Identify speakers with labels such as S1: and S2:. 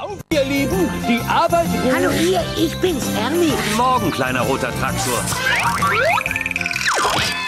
S1: auf, ihr Lieben. Die Arbeit...
S2: Hallo hier, ich bin's, Ernie.
S3: Guten Morgen, kleiner roter Traktor.